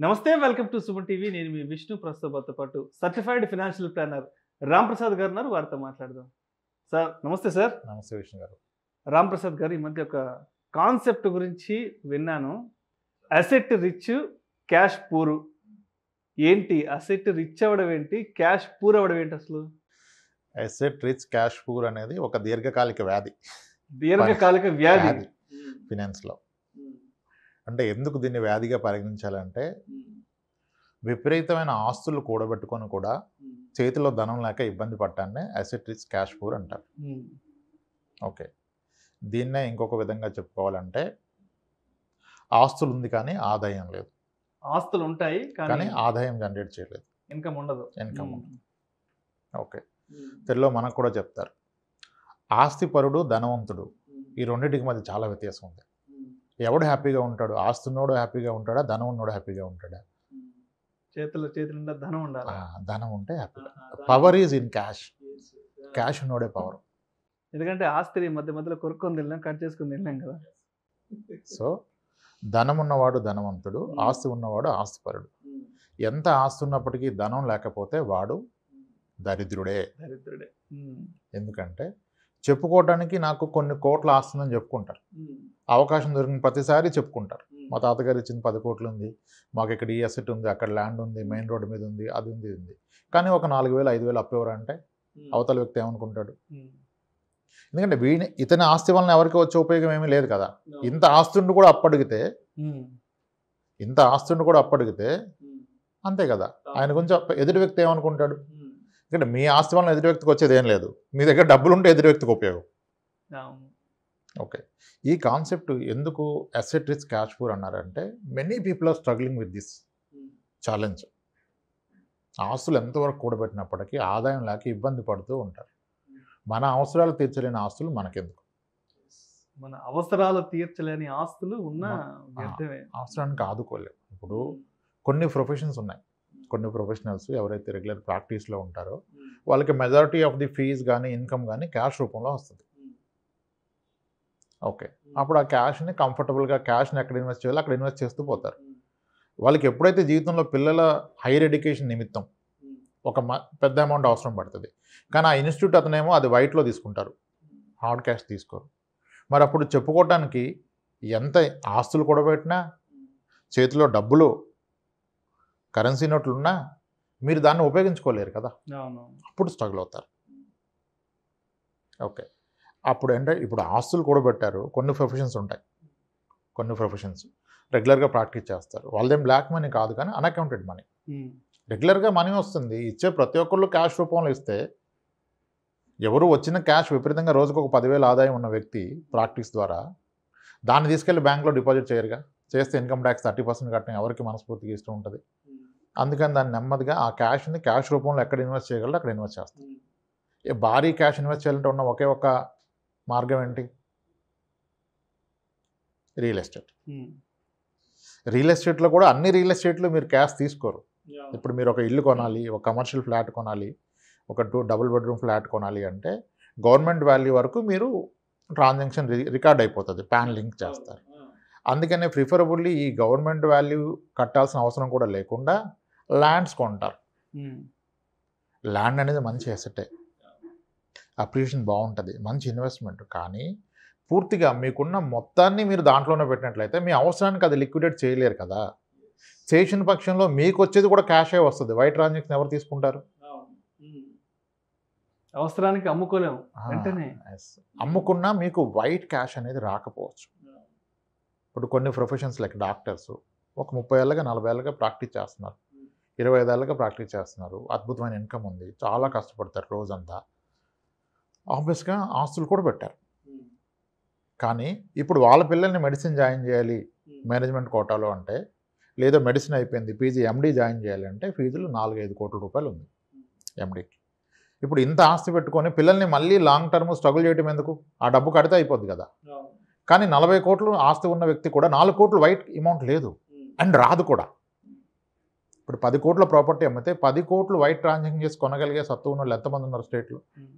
నమస్తే, welcome to Suman TV. నేను మీ విష్ణు. ప్రస్తుతంతో పాటు certified financial planner Ram Prasad garu ఉన్నారు. వారితో మాట్లాడదాం. సార్ నమస్తే. సార్ నమస్తే విష్ణు గారు. రామ్ ప్రసాద్ గారు, ఈ మధ్య ఒక కాన్సెప్ట్ గురించి విన్నాను. Asset rich, cash poor. ఏంటి అసెట్ రిచ్ అవ్వడం ఏంటి, క్యాష్ పూర్ అవ్వడం ఏంటి అసలు? అసెట్ రిచ్ క్యాష్ పూర్ అనేది ఒక దీర్ఘకాలిక వ్యాధి. దీర్ఘకాలిక వ్యాధి ఫినాన్స్లో. అంటే ఎందుకు దీన్ని వ్యాధిగా పరిగణించాలంటే, విపరీతమైన ఆస్తులు కూడబెట్టుకొని కూడా చేతిలో ధనం లేక ఇబ్బంది పడ్డాన్నే అసెట్ రిచ్ క్యాష్ పూర్ అంటారు. ఓకే, దీన్నే ఇంకొక విధంగా చెప్పుకోవాలంటే, ఆస్తులు ఉంది కానీ ఆదాయం లేదు. ఆస్తులు ఉంటాయి కానీ ఆదాయం జనరేట్ చేయలేదు, ఇన్కమ్ ఉండదు. ఓకే, తెలుగులో మనకు కూడా చెప్తారు, ఆస్తిపరుడు ధనవంతుడు, ఈ రెండింటికి మధ్య చాలా వ్యత్యాసం ఉంది. ఎవడు హ్యాపీగా ఉంటాడు? ఆస్తి ఉన్నోడు హ్యాపీగా ఉంటాడా, ధనం ఉన్నోడు హ్యాపీగా ఉంటాడా? చేతులు ధనం ఉండాలి. ధనం ఉంటే హ్యాపీగా. Power is in cash. Cash ఉన్నోడే పవర్. ఎందుకంటే ఆస్తిని మధ్య మధ్యలో కొరుక్కొని తిన్నాం, కట్ చేసుకుని తిన్నాం కదా. సో ధనం ఉన్నవాడు ధనవంతుడు, ఆస్తి ఉన్నవాడు ఆస్తిపరుడు. ఎంత ఆస్తి ఉన్నప్పటికీ ధనం లేకపోతే వాడు దరిద్రుడే. ఎందుకంటే చెప్పుకోవడానికి నాకు కొన్ని కోట్ల ఆస్తుందని చెప్పుకుంటారు. అవకాశం దొరికిన ప్రతిసారి చెప్పుకుంటారు, మా తాతగారు ఇచ్చిన 10 కోట్లు ఉంది, మాకు ఇక్కడ ఈ అసెట్ ఉంది, అక్కడ ల్యాండ్ ఉంది, మెయిన్ రోడ్డు మీద ఉంది, అది ఉంది, ఇది ఉంది. కానీ ఒక 4,000 5,000 అప్పేవారు అంటే అవతల వ్యక్తి ఏమనుకుంటాడు? ఎందుకంటే ఇతని ఆస్తి వలన ఎవరికి వచ్చే ఉపయోగం ఏమీ లేదు కదా. ఇంత ఆస్తుండి కూడా అప్పడిగితే అంతే కదా. ఆయన గురించి ఎదుటి వ్యక్తి ఏమనుకుంటాడు? ఎందుకంటే మీ ఆస్తి వలన ఎదుటి వ్యక్తికి వచ్చేది ఏం లేదు, మీ దగ్గర డబ్బులు ఉంటే ఎదుటి వ్యక్తికి ఉపయోగం. ఓకే, ఈ కాన్సెప్ట్ ఎందుకు అసెట్ రిచ్ క్యాష్ పూర్ అన్నారంటే, many people are struggling with this challenge. ఆస్తులు ఎంతవరకు కూడబెట్టినప్పటికీ ఆదాయం లేక ఇబ్బంది పడుతూ ఉంటారు. మన అవసరాలు తీర్చలేని ఆస్తులు మనకెందుకు? మన అవసరాలు తీర్చలేని ఆస్తులు ఉన్న అవసరానికి ఆదుకోలేవు. ఇప్పుడు కొన్ని ప్రొఫెషన్స్ ఉన్నాయి, కొన్ని ప్రొఫెషనల్స్ ఎవరైతే రెగ్యులర్ ప్రాక్టీస్లో ఉంటారో వాళ్ళకి మెజారిటీ ఆఫ్ ది ఫీజ్ కానీ ఇన్కమ్ కానీ క్యాష్ రూపంలో వస్తుంది. ఓకే, అప్పుడు ఆ క్యాష్ని కంఫర్టబుల్గా క్యాష్ని ఎక్కడ ఇన్వెస్ట్ చేయాలో అక్కడ ఇన్వెస్ట్ చేస్తూ పోతారు. వాళ్ళకి ఎప్పుడైతే జీవితంలో పిల్లల హైయర్ ఎడ్యుకేషన్ నిమిత్తం ఒక పెద్ద అమౌంట్ అవసరం పడుతుంది, కానీ ఆ ఇన్స్టిట్యూట్ అతనేమో అది వైట్లో తీసుకుంటారు, హార్డ్ క్యాష్ తీసుకోరు. మరి అప్పుడు చెప్పుకోవటానికి ఎంత ఆస్తులు కూడబెట్టినా, చేతిలో డబ్బులు కరెన్సీ నోట్లు ఉన్నా మీరు దాన్ని ఉపయోగించుకోలేరు కదా. అప్పుడు స్ట్రగుల్ అవుతారు. ఓకే, అప్పుడు అంటే ఇప్పుడు ఆస్తులు కూడబెట్టారు. కొన్ని ప్రొఫెషన్స్ ఉంటాయి, కొన్ని ప్రొఫెషన్స్ రెగ్యులర్గా ప్రాక్టీస్ చేస్తారు. వాళ్ళదేం బ్లాక్ మనీ కాదు, కానీ అన్అకౌంటెడ్ మనీ. రెగ్యులర్గా మనీ వస్తుంది, ఇచ్చే ప్రతి ఒక్కళ్ళు క్యాష్ రూపంలో ఇస్తే, ఎవరు వచ్చిన క్యాష్ విపరీతంగా రోజుకు ఒక 10,000 ఆదాయం ఉన్న వ్యక్తి ప్రాక్టీస్ ద్వారా దాన్ని తీసుకెళ్ళి బ్యాంక్లో డిపాజిట్ చేయరుగా. చేస్తే ఇన్కమ్ ట్యాక్స్ 30% కట్టడం ఎవరికి మనస్ఫూర్తిగా ఇష్టం ఉంటుంది. అందుకని దాన్ని నెమ్మదిగా ఆ క్యాష్ని క్యాష్ రూపంలో ఎక్కడ ఇన్వెస్ట్ చేయగలరో అక్కడ ఇన్వెస్ట్ చేస్తారు. భారీ క్యాష్ ఇన్వెస్ట్ చేయాలంటే ఉన్న ఒకే ఒక మార్గం ఏంటి? Real estate. రియల్ ఎస్టేట్లో కూడా అన్ని రియల్ ఎస్టేట్లు మీరు క్యాష్ తీసుకోరు. ఇప్పుడు మీరు ఒక ఇల్లు కొనాలి, ఒక కమర్షియల్ ఫ్లాట్ కొనాలి, ఒక 2 డబుల్ బెడ్రూమ్ ఫ్లాట్ కొనాలి అంటే గవర్నమెంట్ వాల్యూ వరకు మీరు ట్రాన్సాక్షన్ రికార్డ్ అయిపోతుంది, పాన్ లింక్ చేస్తారు. అందుకనే ప్రిఫరబుల్లీ ఈ గవర్నమెంట్ వాల్యూ కట్టాల్సిన అవసరం కూడా లేకుండా ల్యాండ్స్ కొంటారు. ల్యాండ్ అనేది మంచి అసెటే, అప్రిషియేషన్ బాగుంటుంది, మంచి ఇన్వెస్ట్మెంట్. కానీ పూర్తిగా మీకున్న మొత్తాన్ని మీరు దాంట్లోనే పెట్టినట్లయితే మీ అవసరానికి అది లిక్విడేట్ చేయలేరు కదా. చేసిన పక్షంలో మీకు వచ్చేది కూడా క్యాషే వస్తుంది. వైట్ ట్రాన్సాక్షన్ ఎవరు తీసుకుంటారు? అవసరానికి అమ్ముకోలేము, అమ్ముకున్నా మీకు వైట్ క్యాష్ అనేది రాకపోవచ్చు. ఇప్పుడు కొన్ని ప్రొఫెషన్స్ లైక్ డాక్టర్స్ ఒక 30 ఏళ్ళగా 40 ఏళ్ళగా ప్రాక్టీస్ చేస్తున్నారు, 25 ఏళ్ళగా ప్రాక్టీస్ చేస్తున్నారు, అద్భుతమైన ఇన్కమ్ ఉంది, చాలా కష్టపడతారు రోజంతా. ఆబ్వియస్గా ఆస్తులు కూడా పెట్టారు. కానీ ఇప్పుడు వాళ్ళ పిల్లల్ని మెడిసిన్ జాయిన్ చేయాలి మేనేజ్మెంట్ కోటాలో అంటే, లేదా మెడిసిన్ అయిపోయింది పీజీ ఎండీ జాయిన్ చేయాలి అంటే ఫీజులు 4-5 కోట్ల రూపాయలు ఉంది ఎండీకి. ఇప్పుడు ఇంత ఆస్తి పెట్టుకొని పిల్లల్ని మళ్ళీ లాంగ్ టర్మ్ స్ట్రగుల్ చేయడం ఎందుకు? ఆ డబ్బు కడితే అయిపోద్ది కదా. కానీ 40 కోట్లు ఆస్తి ఉన్న వ్యక్తి కూడా 4 కోట్లు వైట్ అమౌంట్ లేదు అండ్ రాదు కూడా. ఇప్పుడు 10 కోట్ల ప్రాపర్టీ అమ్మితే 10 కోట్లు వైట్ ట్రాన్సాక్షన్ చేసి కొనగలిగే సత్తు ఉన్న వాళ్ళు ఎంతమంది ఉన్నారు స్టేట్లో?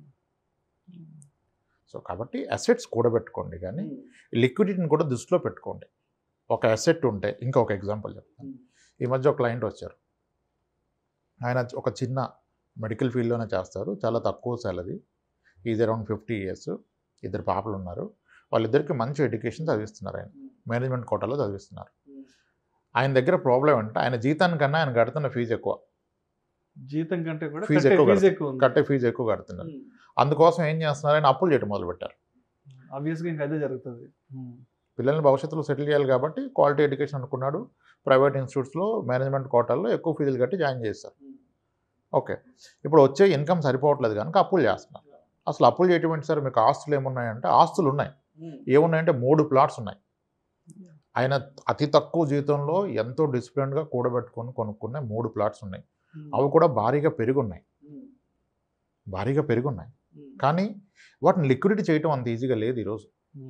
సో కాబట్టి అసెట్స్ కూడబెట్టుకోండి, కానీ లిక్విడిటీని కూడా దృష్టిలో పెట్టుకోండి. ఒక అసెట్ ఉంటే, ఇంకొక ఎగ్జాంపుల్ చెప్తాను. ఈ మధ్య ఒక క్లయింట్ వచ్చారు. ఆయన ఒక చిన్న మెడికల్ ఫీల్డ్లోనే చేస్తారు, చాలా తక్కువ సాలరీ, ఈజ్ అరౌండ్ 50 years, 2 పాపలు ఉన్నారు. వాళ్ళిద్దరికి మంచి ఎడ్యుకేషన్ చదివిస్తున్నారు, ఆయన మేనేజ్మెంట్ కోటాలో చదివిస్తున్నారు. ఆయన దగ్గర ప్రాబ్లం అంటే ఆయన జీతానికన్నా ఆయన కడుతున్న ఫీజు ఎక్కువ. జీతం కంటే కూడా ఫీజు కట్టే ఫీజు ఎక్కువ కడుతున్నారు. అందుకోసం ఏం చేస్తున్నారు, ఆయన అప్పులు చేయడం మొదలుపెట్టారు. ఆబ్వియస్గా ఇంకా అదే జరుగుతుంది. పిల్లల్ని భవిష్యత్తులో సెటిల్ చేయాలి కాబట్టి క్వాలిటీ ఎడ్యుకేషన్ అనుకున్నాడు. ప్రైవేట్ ఇన్స్టిట్యూట్స్లో మేనేజ్మెంట్ కోటాల్లో ఎక్కువ ఫీజులు కట్టి జాయిన్ చేస్తారు. ఓకే, ఇప్పుడు వచ్చే ఇన్కమ్ సరిపోవట్లేదు కనుక అప్పులు చేస్తున్నారు. అసలు అప్పులు చేయటం ఏంటి సార్, మీకు ఆస్తులు ఏమున్నాయంటే ఆస్తులు ఉన్నాయి. ఏమున్నాయంటే 3 plots ఉన్నాయి. ఆయన అతి తక్కువ జీతంలో ఎంతో డిసిప్లిన్గా కూడబెట్టుకొని కొనుక్కున్న 3 plots ఉన్నాయి. అవి కూడా భారీగా పెరుగున్నాయి. కానీ వాటిని లిక్విడిటీ చేయటం అంత ఈజీగా లేదు ఈరోజు.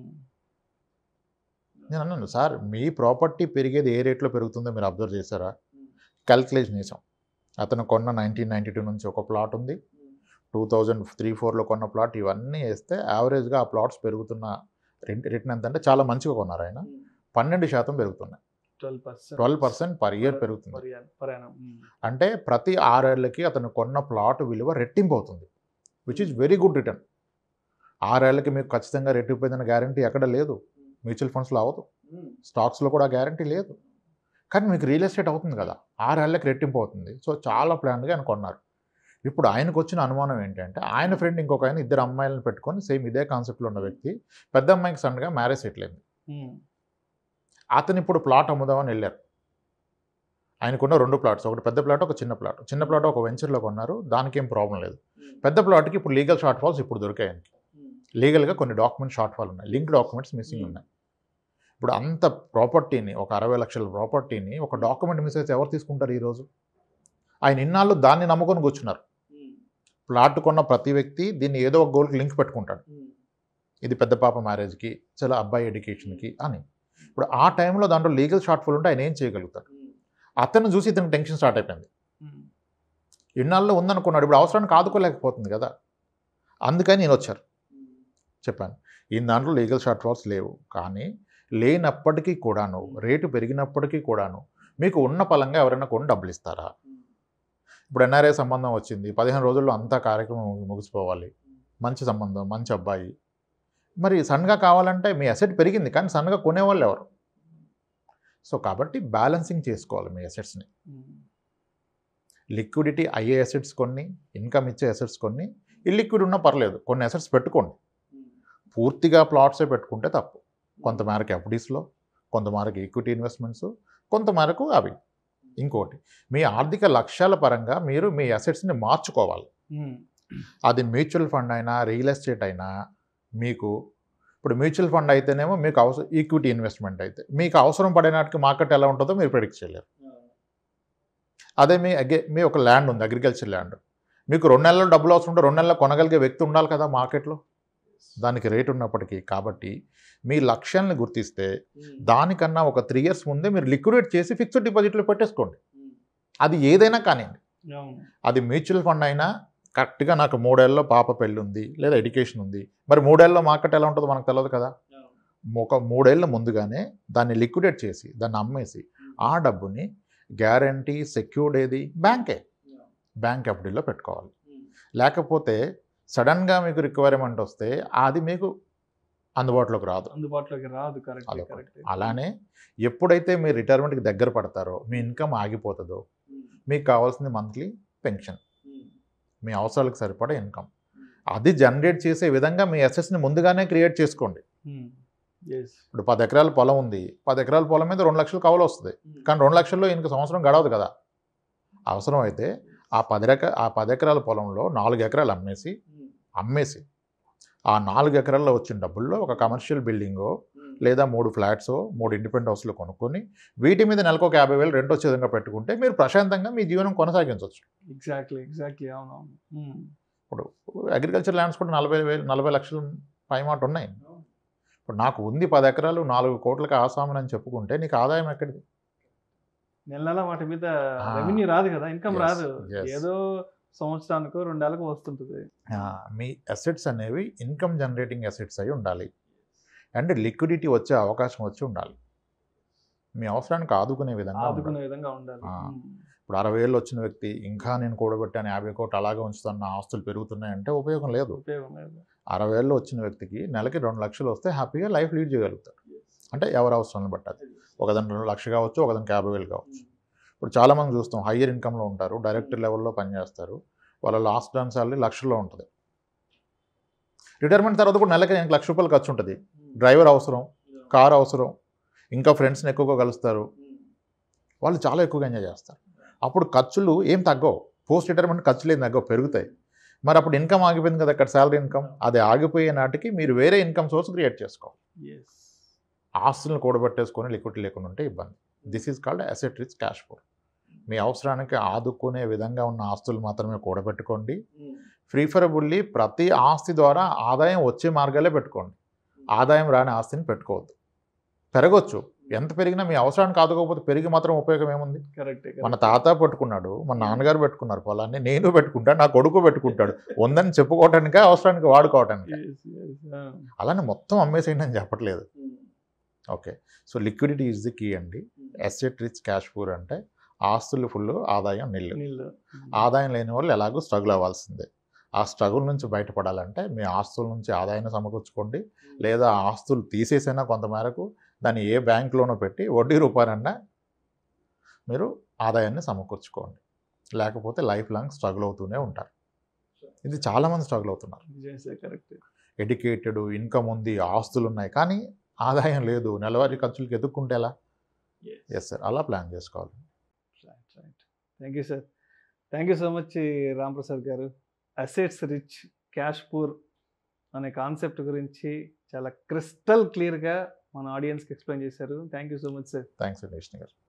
నేను అన్నాను, సార్ మీ ప్రాపర్టీ పెరిగేది ఏ రేట్లో పెరుగుతుందో మీరు అబ్జర్వ్ చేశారా? క్యాల్కులేషన్ చేసాం. అతను కొన్న 1992 నుంచి ఒక ప్లాట్ ఉంది, 2003-4లో కొన్న ప్లాట్, ఇవన్నీ వేస్తే యావరేజ్గా ఆ ప్లాట్స్ పెరుగుతున్న రిటర్న్ ఎంత అంటే చాలా మంచిగా కొన్నారు ఆయన, 12% పెరుగుతున్నాయి. 12% పర్ ఇయర్ పెరుగుతుంది. అంటే ప్రతి 6 ఏళ్ళకి అతను కొన్న ప్లాట్ విలువ రెట్టింపు అవుతుంది, which is very good return. 6 ఏళ్ళకి మీకు ఖచ్చితంగా రెట్టింపోయిందన్న గ్యారంటీ ఎక్కడ లేదు. మ్యూచువల్ ఫండ్స్లో అవ్వదు, స్టాక్స్లో కూడా గ్యారంటీ లేదు. కానీ మీకు రియల్ ఎస్టేట్ అవుతుంది కదా, 6 ఏళ్ళకి రెట్టింపు అవుతుంది. సో చాలా ప్లాన్గా ఆయన కొన్నారు. ఇప్పుడు ఆయనకు వచ్చిన అనుమానం ఏంటంటే, ఆయన ఫ్రెండ్ ఇంకొక ఆయన 2 అమ్మాయిలను పెట్టుకొని సేమ్ ఇదే కాన్సెప్ట్లో ఉన్న వ్యక్తి, పెద్ద అమ్మాయికి సడన్గా మ్యారేజ్ సెటిల్ అయింది. అతను ఇప్పుడు ప్లాట్ అమ్ముదామని వెళ్ళారు. ఆయనకున్న 2 plots, ఒకటి పెద్ద ప్లాట్, ఒక చిన్న ప్లాట్. చిన్న ప్లాట్ ఒక వెంచర్లో కొన్నారు, దానికి ఏం ప్రాబ్లం లేదు. పెద్ద ప్లాట్కి ఇప్పుడు లీగల్ షార్ట్ ఫాల్స్ ఇప్పుడు దొరికాయి ఆయనకి. లీగల్గా కొన్ని డాక్యుమెంట్స్ షార్ట్ ఫాల్ ఉన్నాయి, లింక్ డాక్యుమెంట్స్ మిస్సింగ్ ఉన్నాయి. ఇప్పుడు అంత ప్రాపర్టీని, ఒక 60 లక్షల ప్రాపర్టీని ఒక డాక్యుమెంట్ మిస్ అయితే ఎవరు తీసుకుంటారు ఈరోజు? ఆయన ఇన్నాళ్ళు దాన్ని నమ్ముకొని కూర్చున్నారు. ప్లాట్ కొన్న ప్రతి వ్యక్తి దీన్ని ఏదో ఒక గోల్కి లింక్ పెట్టుకుంటాడు, ఇది పెద్ద పాప మ్యారేజ్కి, చాలా అబ్బాయి ఎడ్యుకేషన్కి అని. ఇప్పుడు ఆ టైంలో దాంట్లో లీగల్ షార్ట్ ఫాల్ ఉంటే ఆయన ఏం చేయగలుగుతాడు? అతను చూసి ఇతనికి టెన్షన్ స్టార్ట్ అయిపోయింది. ఇన్నాళ్ళు ఉందనుకున్నాడు, ఇప్పుడు అవసరానికి ఆదుకోలేకపోతుంది కదా. అందుకని నేను వచ్చారు, చెప్పాను ఈ దాంట్లో లీగల్ షార్ట్ ఫాల్స్ లేవు. కానీ లేనప్పటికీ కూడాను, రేటు పెరిగినప్పటికీ కూడాను మీకు ఉన్న పలంగా ఎవరైనా కొని డబ్బులు ఇస్తారా? ఇప్పుడు ఎన్ఆర్ఐ సంబంధం వచ్చింది, 15 రోజుల్లో అంతా కార్యక్రమం ముగిసిపోవాలి, మంచి సంబంధం, మంచి అబ్బాయి, మరి సన్గా కావాలంటే మీ అసెట్ పెరిగింది కానీ సన్గా కొనేవాళ్ళు ఎవరు? సో కాబట్టి బ్యాలెన్సింగ్ చేసుకోవాలి మీ అసెట్స్ని. లిక్విడిటీ అయ్యే అసెట్స్ కొన్ని, ఇన్కమ్ ఇచ్చే అసెట్స్ కొన్ని, ఇల్లిక్విడ్ ఉన్నా పర్లేదు, కొన్ని అసెట్స్ పెట్టుకోండి. పూర్తిగా ప్లాట్సే పెట్టుకుంటే తప్పు. కొంతమేరకు ఎఫ్డీస్లో, కొంతమేరకు ఈక్విటీ ఇన్వెస్ట్మెంట్స్, కొంతమేరకు అవి. ఇంకోటి, మీ ఆర్థిక లక్ష్యాల పరంగా మీరు మీ అసెట్స్ని మార్చుకోవాలి. అది మ్యూచువల్ ఫండ్ అయినా, రియల్ ఎస్టేట్ అయినా, మీకు ఇప్పుడు మ్యూచువల్ ఫండ్ అయితేనేమో మీకు అవసరం, ఈక్విటీ ఇన్వెస్ట్మెంట్ అయితే మీకు అవసరం పడే నాటికి మార్కెట్ ఎలా ఉంటుందో మీరు ప్రెడిక్ట్ చేయలేరు. అదే మీ ఒక ల్యాండ్ ఉంది, అగ్రికల్చర్ ల్యాండ్, మీకు 2 నెలల్లో డబ్బులు అవసరం ఉంటే 2 నెలల్లో కొనగలిగే వ్యక్తి ఉండాలి కదా మార్కెట్లో, దానికి రేటు ఉన్నప్పటికీ. కాబట్టి మీ లక్ష్యాలను గుర్తిస్తే దానికన్నా ఒక 3 years ముందే మీరు లిక్విడేట్ చేసి ఫిక్స్డ్ డిపాజిట్లో పెట్టేసుకోండి. అది ఏదైనా కానివ్వండి, అది మ్యూచువల్ ఫండ్ అయినా, కరెక్ట్గా నాకు 3 ఏళ్ళలో పాప పెళ్ళి ఉంది లేదా ఎడ్యుకేషన్ ఉంది, మరి 3 ఏళ్ళలో మార్కెట్ ఎలా ఉంటుందో మనకు తెలియదు కదా. ఒక 3 ఏళ్ళ ముందుగానే దాన్ని లిక్విడేట్ చేసి దాన్ని అమ్మేసి ఆ డబ్బుని గ్యారంటీ సెక్యూర్డ్ ఏది, బ్యాంక్ ఎఫ్డీలో పెట్టుకోవాలి. లేకపోతే సడన్గా మీకు రిక్వైర్మెంట్ వస్తే అది మీకు అందుబాటులోకి రాదు. అలానే ఎప్పుడైతే మీరు రిటైర్మెంట్కి దగ్గర పడతారో, మీ ఇన్కమ్ ఆగిపోతుందో, మీకు కావాల్సింది మంత్లీ పెన్షన్, మీ అవసరాలకు సరిపడే ఇన్కమ్, అది జనరేట్ చేసే విధంగా మీ అసెట్స్ని ముందుగానే క్రియేట్ చేసుకోండి. ఇప్పుడు 10 ఎకరాల పొలం ఉంది, 10 ఎకరాల పొలం మీద 2 లక్షలు కవలు వస్తుంది, కానీ 2 లక్షల్లో ఇంక సంవత్సరం గడవదు కదా. అవసరం అయితే ఆ 10 ఎకరాల పొలంలో 4 ఎకరాలు అమ్మేసి ఆ 4 ఎకరాల్లో వచ్చిన డబ్బుల్లో ఒక కమర్షియల్ బిల్డింగో లేదా 3 ఫ్లాట్సో 3 ఇండిపెండెంట్ హౌస్లో కొనుక్కొని వీటి మీద నెలకు ఒక 50,000 రెంట్ వచ్చే విధంగా పెట్టుకుంటే మీరు ప్రశాంతంగా మీ జీవనం కొనసాగించవచ్చు. ఎగ్జాక్ట్లీ అవును. ఇప్పుడు అగ్రికల్చర్ ల్యాండ్స్ కూడా 40 లక్షలు పైమాట ఉన్నాయి. ఇప్పుడు నాకు ఉంది 10 ఎకరాలు 4 కోట్లకి ఆసామని అని చెప్పుకుంటే నీకు ఆదాయం ఎక్కడిది? నెల వాటి మీద రెవెన్యూ రాదు కదా, ఇన్కమ్ రాదు, ఏదో సంవత్సరానికి 2 ఏళ్ళకు వస్తుంటుంది. మీ అసెట్స్ అనేవి ఇన్కమ్ జనరేటింగ్ అసెట్స్ అయి ఉండాలి, అండ్ లిక్విడిటీ వచ్చే అవకాశం వచ్చి ఉండాలి. మీ అవసరానికి ఆదుకునే విధంగా ఉండాలి. ఆదుకునే విధంగా ఉండాలి. ఇప్పుడు 60,000 వచ్చిన వ్యక్తి ఇంకా నేను కూడబెట్టాను 50 కోట్లు అలాగే ఉంచుతాను నా ఆస్తులు పెరుగుతున్నాయంటే ఉపయోగం లేదు. ఉపయోగం లేదు. 60,000 వచ్చిన వ్యక్తికి నెలకి 2 లక్షలు వస్తే హ్యాపీగా లైఫ్ లీడ్ చేయగలుగుతాడు. అంటే ఎవరి అవసరాన్ని బట్టి అది. ఒకదాని 2 లక్షలు కావచ్చు, ఒకదానికి 50,000 కావచ్చు. ఇప్పుడు చాలామంది చూస్తాం హయ్యర్ ఇన్కమ్లో ఉంటారు, డైరెక్టర్ లెవెల్లో పనిచేస్తారు, వాళ్ళ లాస్ట్ డౌన్ సాలరీ లక్షల్లో ఉంటుంది. రిటైర్మెంట్ తర్వాత కూడా నెలకి ₹1,00,000 ఖర్చు ఉంటుంది. డ్రైవర్ అవసరం, కార్ అవసరం, ఇంకా ఫ్రెండ్స్ని ఎక్కువగా కలుస్తారు, వాళ్ళు చాలా ఎక్కువగా ఎంజాయ్ చేస్తారు. అప్పుడు ఖర్చులు ఏం తగ్గవు, పోస్ట్ రిటైర్మెంట్ ఖర్చులు ఏం తగ్గవు, పెరుగుతాయి. మరి అప్పుడు ఇన్కమ్ ఆగిపోయింది కదా, అక్కడ శాలరీ ఇన్కమ్, అది ఆగిపోయే నాటికి మీరు వేరే ఇన్కమ్ సోర్స్ క్రియేట్ చేసుకోవాలి. ఆస్తులను కూడబెట్టేసుకొని లిక్విడిటీ లేకుండా ఉంటే ఇబ్బంది. This is called asset rich cash flow. మీ అవసరానికి ఆదుకునే విధంగా ఉన్న ఆస్తులు మాత్రమే కూడబెట్టుకోండి. ప్రిఫరబుల్లీ ప్రతి ఆస్తి ద్వారా ఆదాయం వచ్చే మార్గాలే పెట్టుకోండి. ఆదాయం రాని ఆస్తిని పెట్టుకోవద్దు. పెరగొచ్చు, ఎంత పెరిగినా మీ అవసరానికి ఆదుకోకపోతే పెరిగి మాత్రం ఉపయోగం ఏముంది? మన తాత పెట్టుకున్నాడు, మన నాన్నగారు పెట్టుకున్నారు పొలాన్ని, నేను పెట్టుకుంటాను, నా కొడుకు పెట్టుకుంటాడు, ఉందని చెప్పుకోవటానికే, అవసరానికి వాడుకోవటానికి. అలానే మొత్తం అమ్మేసేయండి అని చెప్పట్లేదు. Okay, so liquidity is the key అండి. అసెట్ రిచ్ క్యాష్ పూర్ అంటే ఆస్తులు ఫుల్, ఆదాయం నిల్లు. ఆదాయం లేని వాళ్ళు ఎలాగో స్ట్రగుల్ అవ్వాల్సిందే. ఆ స్ట్రగుల్ నుంచి బయటపడాలంటే మీ ఆస్తుల నుంచి ఆదాయాన్ని సమకూర్చుకోండి, లేదా ఆస్తులు తీసేసైనా కొంతమేరకు దాన్ని ఏ బ్యాంకులోనో పెట్టి వడ్డీ రూపాయనన్నా మీరు ఆదాయాన్ని సమకూర్చుకోండి. లేకపోతే లైఫ్ లాంగ్ స్ట్రగుల్ అవుతూనే ఉంటారు. ఇది చాలామంది స్ట్రగుల్ అవుతున్నారు. ఎడ్యుకేటెడ్, ఇన్కమ్ ఉంది, ఆస్తులు ఉన్నాయి, కానీ ఆదాయం లేదు, నెలవారీ ఖర్చులకు ఎదుక్కుంటే ఎలా? ఎస్ సార్, అలా ప్లాన్ చేసుకోవాలి. Thank you sir. Thank you so much Ramprasad garu. Assets rich cash poor అనే కాన్సెప్ట్ గురించి చాలా క్రిస్టల్ క్లియర్గా మన ఆడియన్స్కి ఎక్స్ప్లెయిన్ చేశారు. Thank you so much sir. Thanks అండి విష్ణు గారు.